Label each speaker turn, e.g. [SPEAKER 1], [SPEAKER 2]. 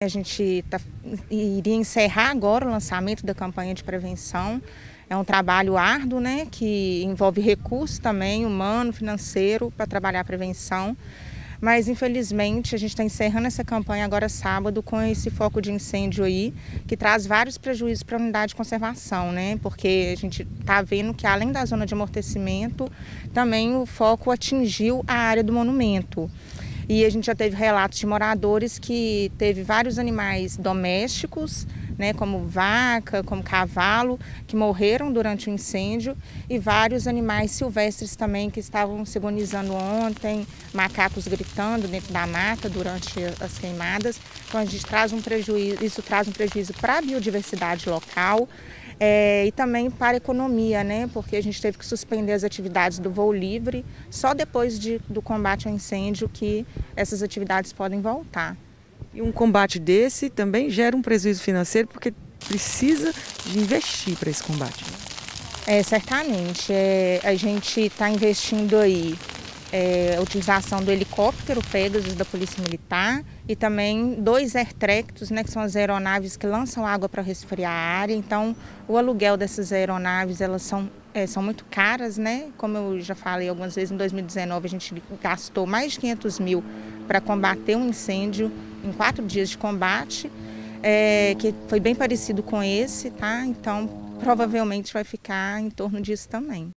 [SPEAKER 1] A gente iria encerrar agora o lançamento da campanha de prevenção. É um trabalho árduo, né, que envolve recurso também, humano, financeiro, para trabalhar a prevenção. Mas, infelizmente, a gente está encerrando essa campanha agora sábado com esse foco de incêndio aí, que traz vários prejuízos para a unidade de conservação, né? Porque a gente está vendo que, além da zona de amortecimento, também o foco atingiu a área do monumento. E a gente já teve relatos de moradores que teve vários animais domésticos, né, como vaca, como cavalo, que morreram durante o incêndio, e vários animais silvestres também que estavam se agonizando ontem, macacos gritando dentro da mata durante as queimadas. Então a gente traz um prejuízo, isso traz um prejuízo para a biodiversidade local. E também para a economia, né? Porque a gente teve que suspender as atividades do voo livre só depois do combate ao incêndio que essas atividades podem voltar.
[SPEAKER 2] E um combate desse também gera um prejuízo financeiro porque precisa de investir para esse combate.
[SPEAKER 1] Certamente. A gente está investindo aí a utilização do helicóptero Pegasus da Polícia Militar e também 2 airtractos, né, que são as aeronaves que lançam água para resfriar a área. Então, o aluguel dessas aeronaves, elas são muito caras, né? Como eu já falei algumas vezes, em 2019 a gente gastou mais de 500 mil para combater um incêndio em 4 dias de combate, que foi bem parecido com esse, tá? Então, provavelmente vai ficar em torno disso também.